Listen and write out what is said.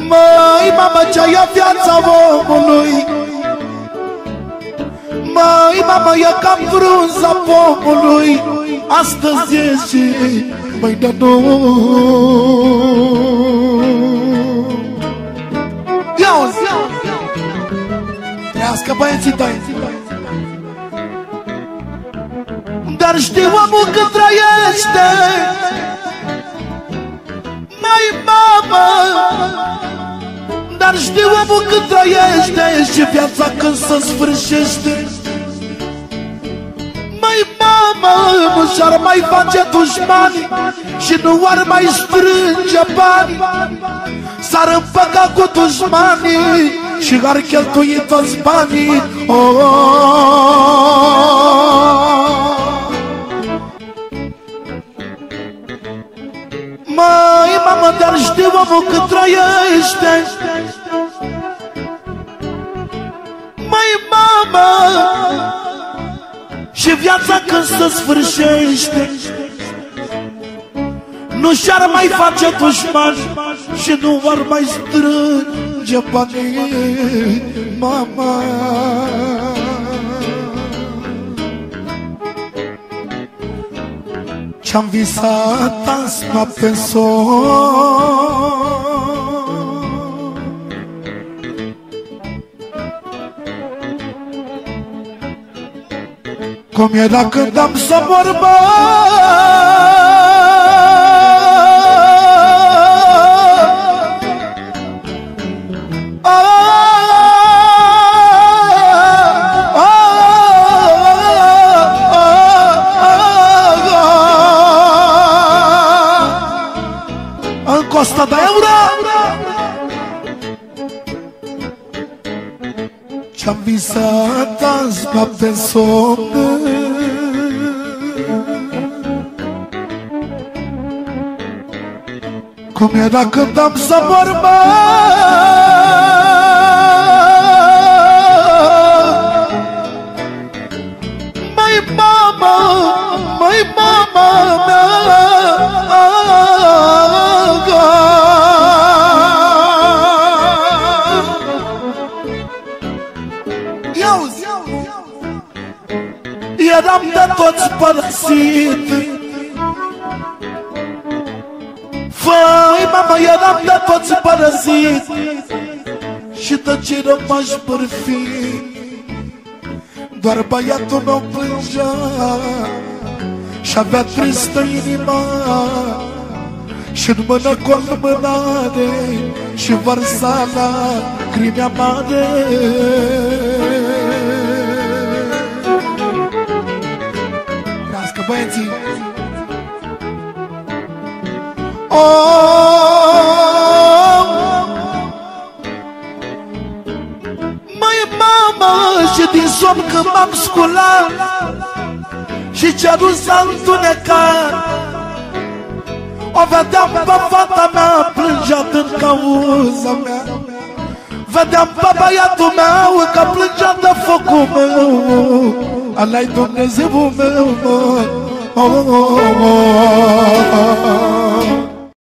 Măi, mamă, ce ia viața omului. Măi, mamă, e ca frunza pomului. Astăzi e și mâine nu. Ia-uzi! Trăiască băieții tăi. Dar știu omul cât trăiește. Măi, mamă, dar știu omul cât trăiește și viața când se sfârșește. Măi, mamă, nu și-ar mai face dușmani și nu ar mai strânge bani. S-ar împăca cu dușmanii și ar cheltui toți banii. Măi, mamă, dar știu omul cât trăiește. Măi, mamă, și viața când se sfârșește nu și-ar mai face dușmani și nu ar mai strânge banii. Mama, ce-am visat azi noapte-n somn, cum era când am să mor, bă. În 100 de euro ce-am visat azi noapte-n somn, cum era când am să mor, bă. Măi, mama, măi, mama mea, eram de toți părăsit. Făi, mamă, eram de toți părăsit și de ce rămași bârfi. Doar băiatul meu plângea și avea tristă inima și-n mână colmânare și vărsa lacrimi amare. Trească băieții! Măi, mamă, și din somn când m-am sculat și cerul s-a întunecat, o vedeam pe fata mea plângea din cauza mea. Vedeam pe băiatul meu că plângea de focul meu. Ala-i Dumnezeul meu, mă.